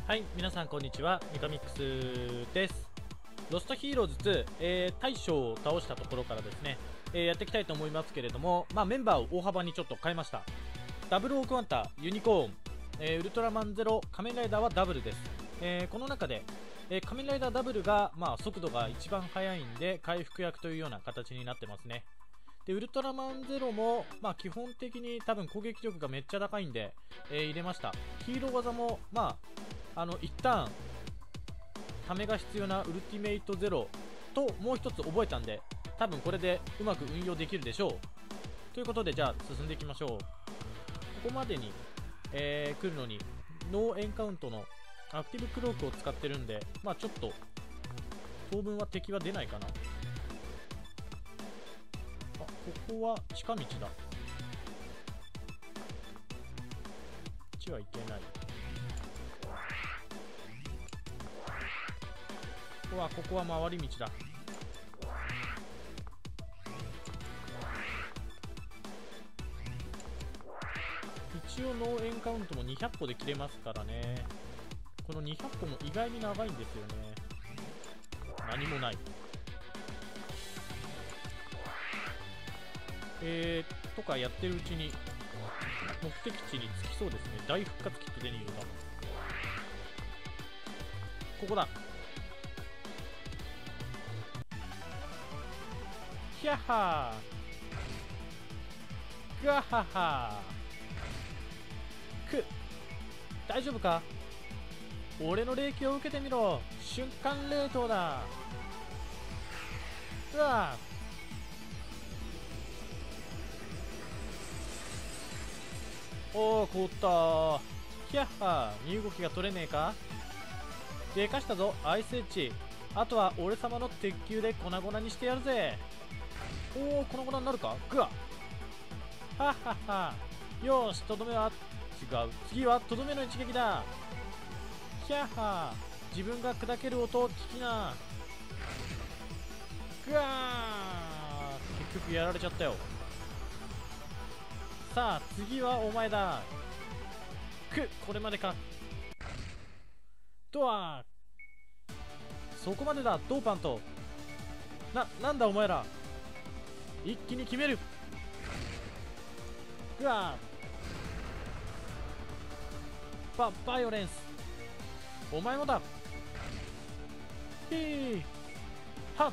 はい、皆さんこんにちは、ミカミックスです。ロストヒーローズ2、大将を倒したところからですね、やっていきたいと思いますけれども、メンバーを大幅にちょっと変えました。ダブルオークワンタ、ユニコーン、ウルトラマンゼロ、仮面ライダーはダブルです。この中で、仮面ライダーダブルが、速度が一番速いんで、回復役というような形になってますね。でウルトラマンゼロも、基本的に多分攻撃力がめっちゃ高いんで、入れました。ヒーロー技も、一旦ためが必要なウルティメイトゼロともう一つ覚えたんで、多分これでうまく運用できるでしょう。ということで、じゃあ進んでいきましょう。ここまでに、来るのにノーエンカウントのアクティブクロークを使ってるんで、ちょっと当分は敵は出ないかな。ここは近道だ。こっちはいけない。ここは回り道だ。一応ノーエンカウントも200個で切れますからね。この200個も意外に長いんですよね。何もない。とかやってるうちに目的地に着きそうですね。大復活キット手に入れた。ここだ。ヒャッハーガッハッハー。大丈夫か。俺の霊気を受けてみろ。瞬間冷凍だ。うわおー、凍ったー。ヒャッハー。身動きが取れねえか。でかしたぞアイスエッジ。あとは俺様の鉄球で粉々にしてやるぜ。おお、粉々になるか。グワはっはっは。よし、とどめは違う。次はとどめの一撃だ。ヒャッハー。自分が砕ける音を聞きな。グワー。結局やられちゃったよ。さあ次はお前だ。これまでか。ドア。そこまでだドーパント。なんだお前ら。一気に決める。グワー。バイオレンス。お前もだ。ヒーハッ。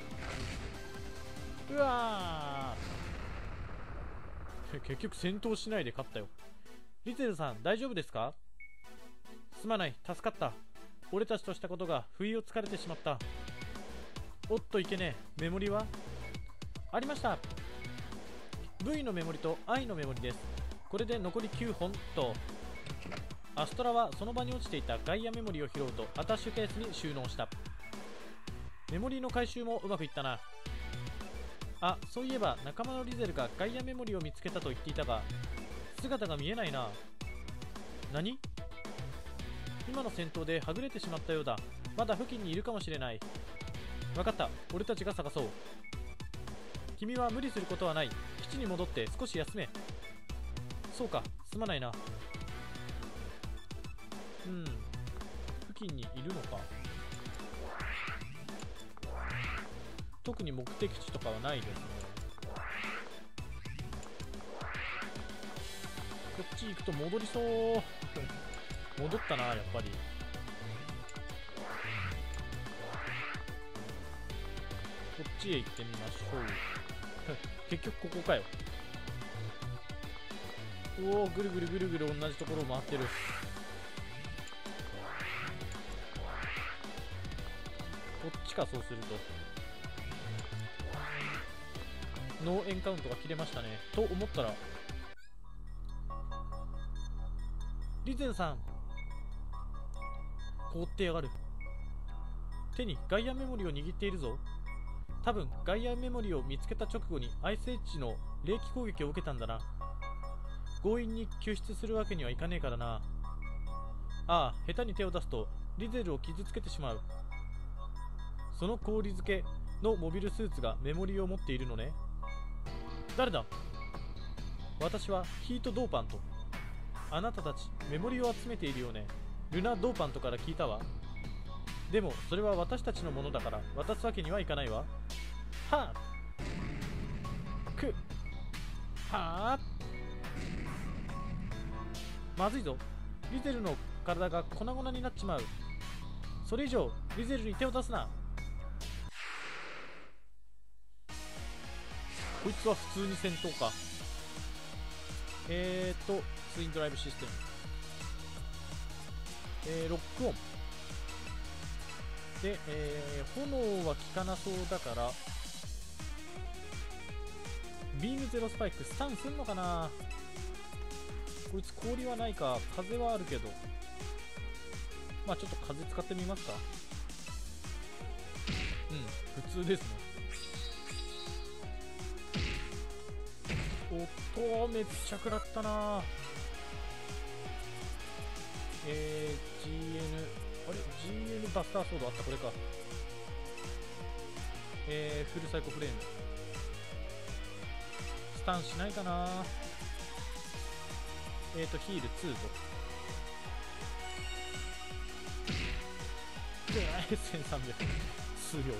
うわー。結局戦闘しないで勝ったよ。リゼルさん大丈夫ですか。すまない、助かった。俺たちとしたことが不意をつかれてしまった。おっといけねえ。メモリはありました。 V のメモリと I のメモリです。これで残り9本と。アストラはその場に落ちていたガイアメモリを拾うとアタッシュケースに収納した。メモリの回収もうまくいったな。あ、そういえば仲間のリゼルがガイアメモリを見つけたと言っていたが、姿が見えないな。何？今の戦闘ではぐれてしまったようだ。まだ付近にいるかもしれない。分かった、俺たちが探そう。君は無理することはない。基地に戻って少し休め。そうか、すまないな。付近にいるのか。特に目的地とかはないですね。こっち行くと戻りそう戻ったな、やっぱり。こっちへ行ってみましょう結局ここかよ。おお、ぐるぐるぐるぐる同じところを回ってる。こっちか。そうするとノーエンカウントが切れましたね。と思ったら、リゼルさん凍ってやがる。手にガイアメモリを握っているぞ。多分ガイアメモリを見つけた直後にアイスエッジの霊気攻撃を受けたんだな。強引に救出するわけにはいかねえからな。ああ、下手に手を出すとリゼルを傷つけてしまう。その氷漬けのモビルスーツがメモリを持っているのね。誰だ。私はヒートドーパント。あなたたちメモリを集めているよね。 ルナ・ドーパントから聞いたわ。でもそれは私たちのものだから渡すわけにはいかないわ。はあはあ、まずいぞ。リゼルの体が粉々になっちまう。それ以上リゼルに手を出すな。こいつは普通に戦闘か。ツインドライブシステム、ロックオンで、炎は効かなそうだからビームゼロスパイクスタンすんのかな。こいつ氷はないか。風はあるけど、まあちょっと風使ってみますか。普通ですね。音めっちゃ食らったな。GN あれ GN バスターソードあった。これか。フルサイコフレームスタンしないかな。ヒール2と1300数量。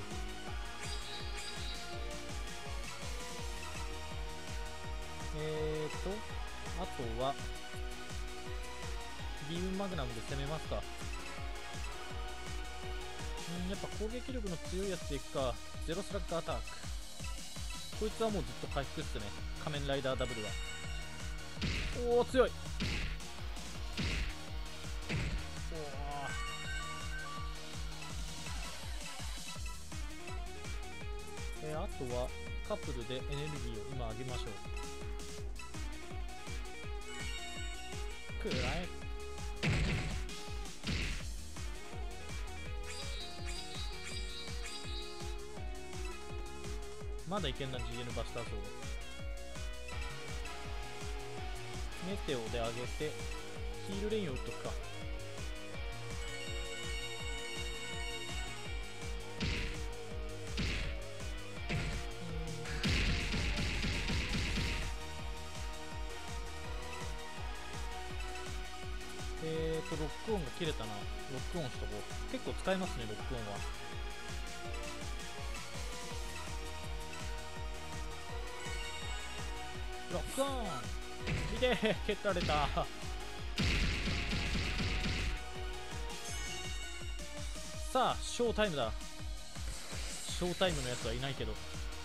あとはビームマグナムで攻めますか。やっぱ攻撃力の強いやつでいくか。ゼロスラッグアタック、こいつはもうずっと回復っすね。仮面ライダーダブルはおお強い。あとはカップルでエネルギーを今上げましょう。くらえ。まだいけんな。 GN バスターソードメテオで上げてヒールレインを打っとくか。ロックオンが切れたな。ロックオンしとこう。結構使えますね、ロックオンは。ロックオンいてー、蹴られた。さあショータイムだ。ショータイムのやつはいないけど。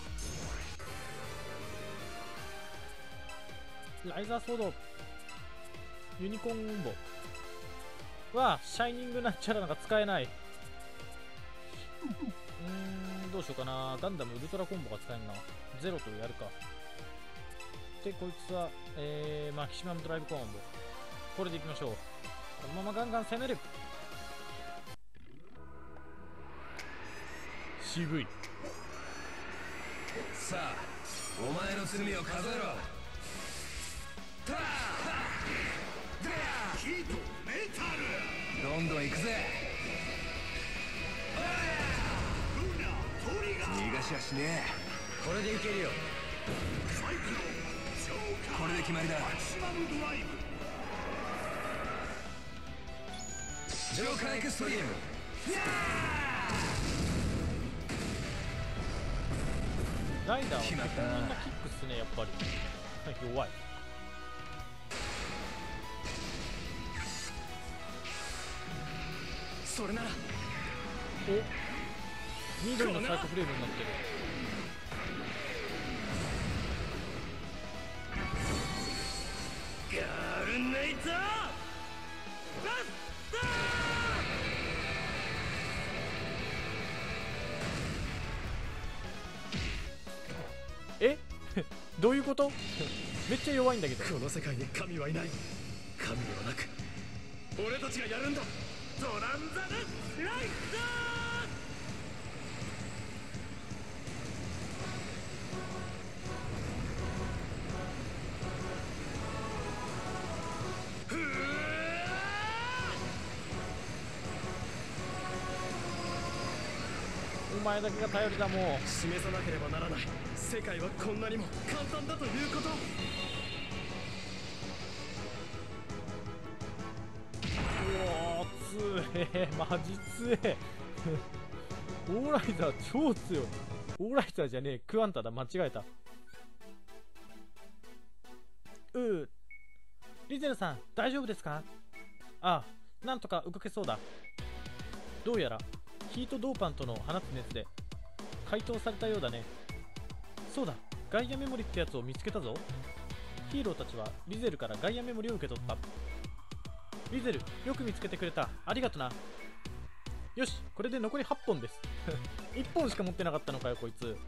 ライザーソードユニコーンコンボはシャイニングなんちゃらなんか使えない。どうしようかな。ガンダムウルトラコンボが使えるな。ゼロとやるか。でこいつは、マキシマムドライブコンボ、これでいきましょう。このままガンガン攻める。渋い。 さあお前の罪を数えろ。ターヒートメタル、どんどん行くぜ。逃がしやしねえ。これでいけるよ。これで決まりだ。ジョーカーエクストリーム。 ライダーは結構みんなキックっすね。やっぱり弱い。 それならお緑のサイコフレームになってる。 ガルネイターバスター。えどういうことめっちゃ弱いんだけど。 この世界に神はいない。神ではなく俺たちがやるんだ。トランザムライダー。 お前だけが頼りだ。もう示さなければならない。世界はこんなにも簡単だということ。 うおーマジ強え。オーライザー超強い。オーライザーじゃねえ、クワンタだ、間違えた。リゼルさん、大丈夫ですか？ああ、なんとか動けそうだ。どうやら、ヒートドーパントの放つ熱で、解凍されたようだね。そうだ、ガイアメモリってやつを見つけたぞ。ヒーローたちはリゼルからガイアメモリを受け取った。リゼル、よく見つけてくれた。ありがとな。よし、これで残り8本です。1本しか持ってなかったのかよ、こいつ。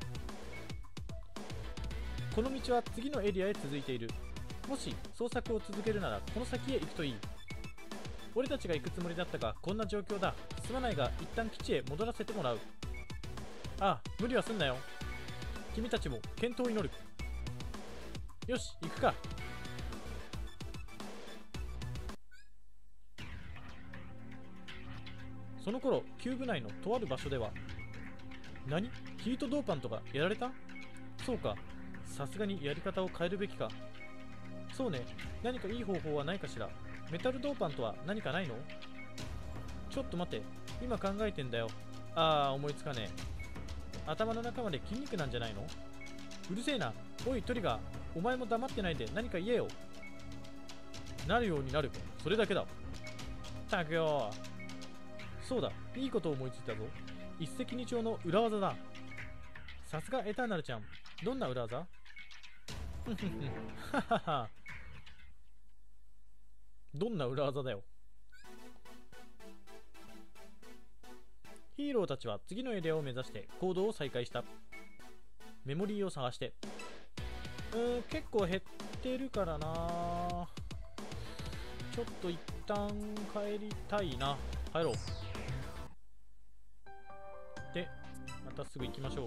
この道は次のエリアへ続いている。もし捜索を続けるならこの先へ行くといい。俺たちが行くつもりだったがこんな状況だ。すまないが一旦基地へ戻らせてもらう。ああ、無理はすんなよ。君たちも健闘を祈る。よし、行くか。その頃キューブ内のとある場所では、何？ヒートドーパントがやられた？そうか、さすがにやり方を変えるべきか。そうね、何かいい方法はないかしら。メタルドーパントは何かないの？ちょっと待って、今考えてんだよ。ああ、思いつかねえ。頭の中まで筋肉なんじゃないの？うるせえな。おいトリガー、お前も黙ってないで何か言えよ。なるようになる。それだけだ。ったくよ。そうだ、いいことを思いついたぞ。一石二鳥の裏技だ。さすがエターナルちゃん。どんな裏技？ふんふんふん。ははは。どんな裏技だよ。ヒーローたちは次のエリアを目指して行動を再開した。メモリーを探して。結構減ってるからな。ちょっと一旦帰りたいな。帰ろう。で、またすぐ行きましょう。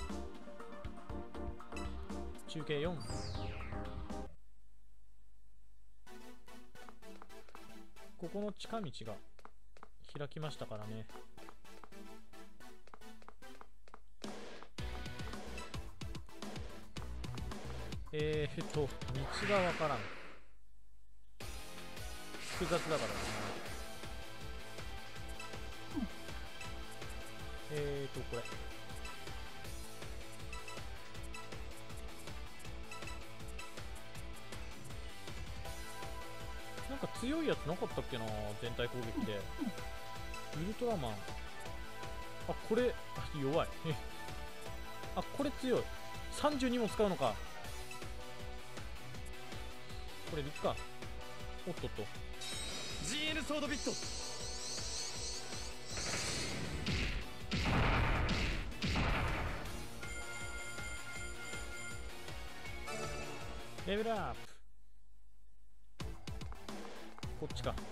中継4。ここの近道が開きましたからね。道がわからん。複雑だからね。これ。なんか強いやつなかったっけな、全体攻撃で。ウルトラマン。あ、これ、弱い。あ、これ強い。32も使うのか。これでいくか。おっとっと。 GN ソードビット。 レベルアップ。こっちか。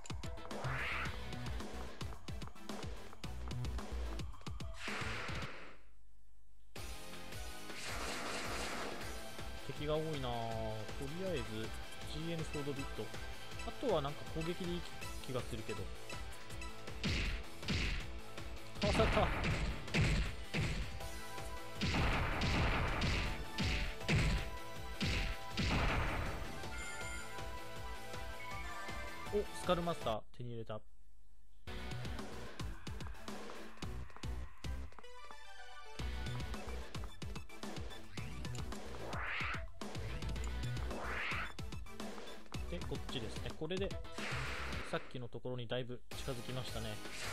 敵が多いな。とりあえず GN ソードビット。あとはなんか攻撃でいい気がするけど。かわされた。お、スカルマスター手に入れた。ん？で、こっちですね。これでさっきのところにだいぶ近づきましたね。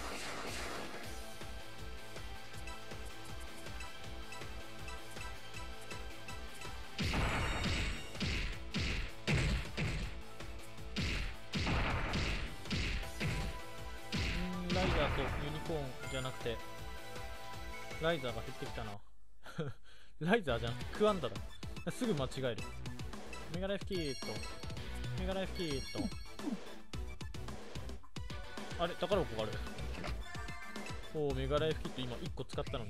ライザーとユニコーンじゃなくてライザーが減ってきたな。ライザーじゃなくてクワンダだ。すぐ間違える。メガライフキート、メガライフキート。あれ、宝箱がある。おお、メガライフキット今1個使ったのに。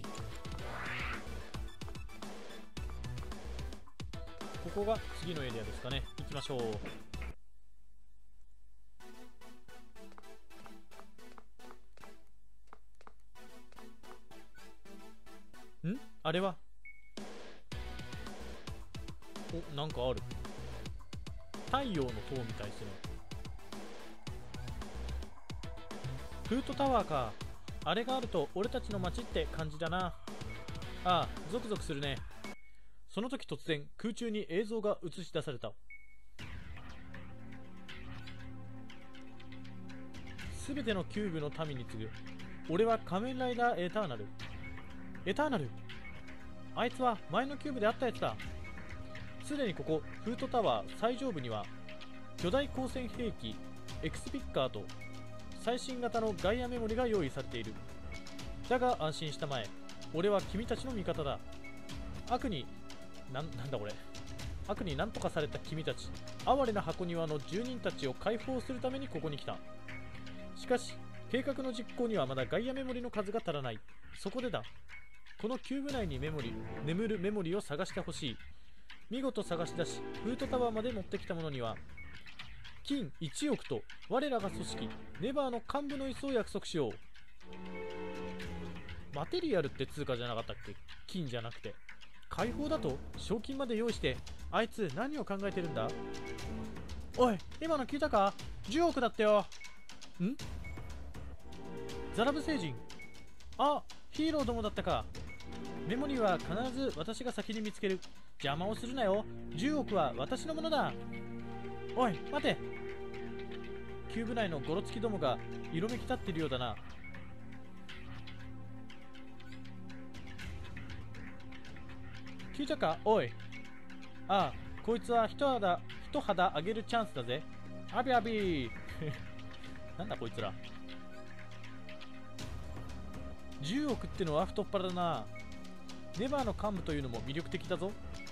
ここが次のエリアですかね。行きましょう。ん？あれは？お、なんかある。太陽の塔みたいですね。 フートタワーか。あれがあると俺たちの街って感じだな。ああ、ゾクゾクするね。その時突然空中に映像が映し出された。すべてのキューブの民に次ぐ。俺は仮面ライダーエターナル。エターナル、あいつは前のキューブであったやつだ。すでにここフートタワー最上部には巨大光線兵器エクスピッカーと最新型のガイアメモリが用意されている。だが安心したまえ、俺は君たちの味方だ。悪になんだこれ、悪に何とかされた君たち、哀れな箱庭の住人たちを解放するためにここに来た。しかし計画の実行にはまだガイアメモリの数が足らない。そこでだ、このキューブ内に眠るメモリを探してほしい。見事探し出しフートタワーまで持ってきた者には金1億と我らが組織ネバーの幹部の椅子を約束しよう。マテリアルって通貨じゃなかったっけ？金じゃなくて。解放だと賞金まで用意して、あいつ何を考えてるんだ？おい、今の聞いたか？10億だってよ。ん？ザラブ星人。あ、ヒーローどもだったか。メモリーは必ず私が先に見つける。邪魔をするなよ。10億は私のものだ。おい、待て。キューブ内のゴロつきどもが色めき立っているようだな。聞いたか？おい。ああ、こいつは一肌上げるチャンスだぜ。アビアビーなんだこいつら。10億ってのは太っ腹だな。ネバーの幹部というのも魅力的だぞ。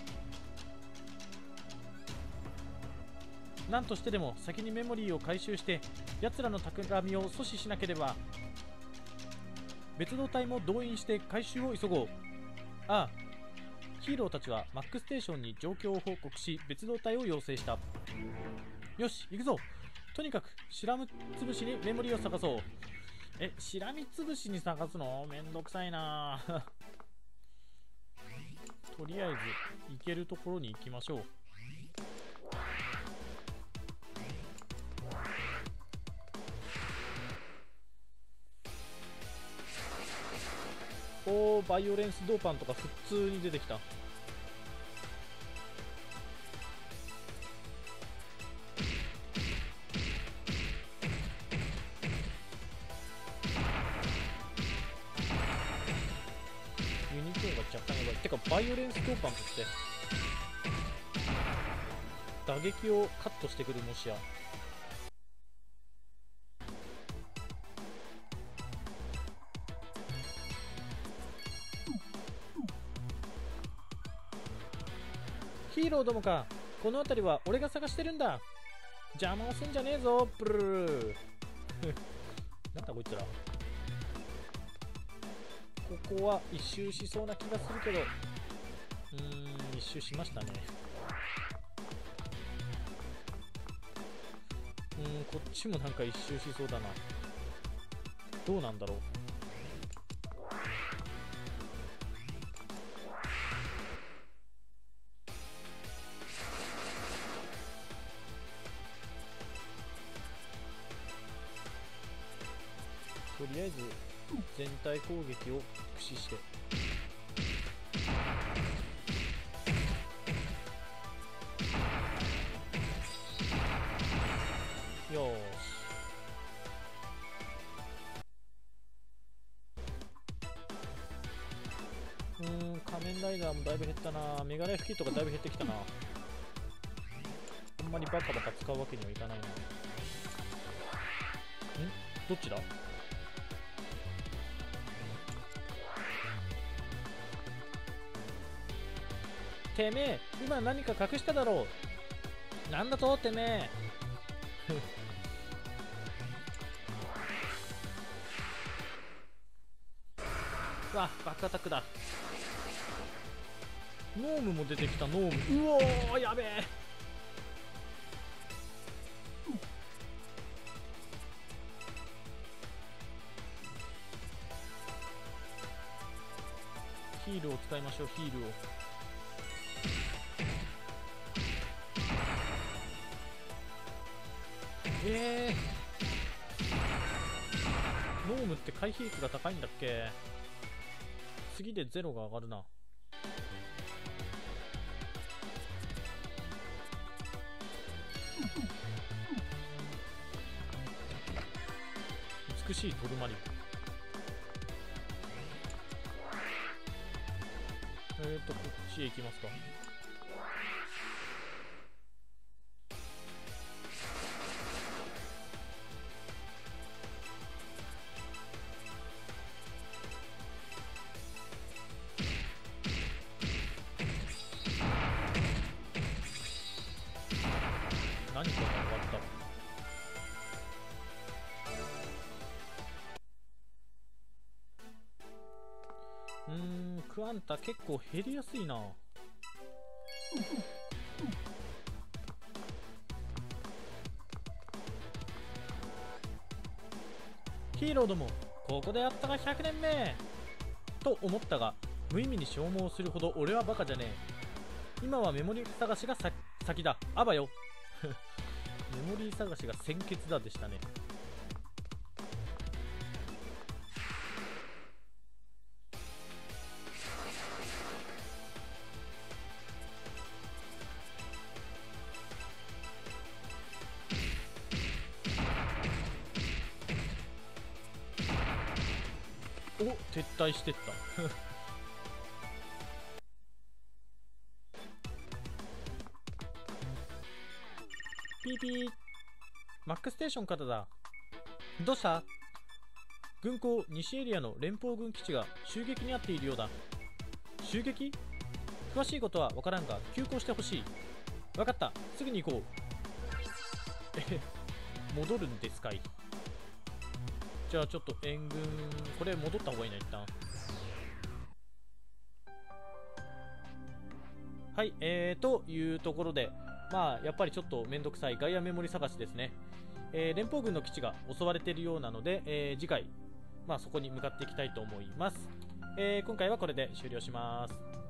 何としてでも先にメモリーを回収して奴らの企みを阻止しなければ。別動隊も動員して回収を急ごう。ああ、ヒーローたちはマックステーションに状況を報告し別動隊を要請した。よし、行くぞ。とにかくしらみつぶしにメモリーを探そう。しらみつぶしに探すのめんどくさいなとりあえず行けるところに行きましょう。おー、バイオレンスドーパンとか普通に出てきた。ユニコーンが若干やばい。てかバイオレンスドーパンとして打撃をカットしてくる。もしやヒーローどもか、この辺りは俺が探してるんだ。邪魔をすんじゃねえぞ、ブルーなんだこいつら。ここは一周しそうな気がするけど、一周しましたね。こっちもなんか一周しそうだな。どうなんだろう。とりあえず全体攻撃を駆使して、よーし。仮面ライダーもだいぶ減ったな。メガライフキットがだいぶ減ってきたな。あんまりバカバカ使うわけにはいかないな。どっちだ？てめえ、今何か隠しただろう。なんだとてめえうわ、バックアタックだ。ノームも出てきた。ノーム、うおー、やべえ。ヒールを使いましょう。ヒールをノームって回避率が高いんだっけ。次で0が上がるな。美しいトルマリン。こっちへ行きますか。何かが終わった。クアンタ結構減りやすいな。ヒーローども、ここでやったが100年目と思ったが、無意味に消耗するほど俺はバカじゃねえ。今はメモリー探しが先だ。あばよメモリー探しが先決だでしたね。お、撤退してったピーピー。マックステーションからだ。どうした？軍港西エリアの連邦軍基地が襲撃に遭っているようだ。襲撃？詳しいことは分からんが急行してほしい。分かった、すぐに行こう戻るんですかい。じゃあちょっと援軍、これ戻った方がいいな、一旦。はい、というところで、まあやっぱりちょっとめんどくさいガイアメモリ探しですね。連邦軍の基地が襲われているようなので、次回、まあそこに向かっていきたいと思います。今回はこれで終了します。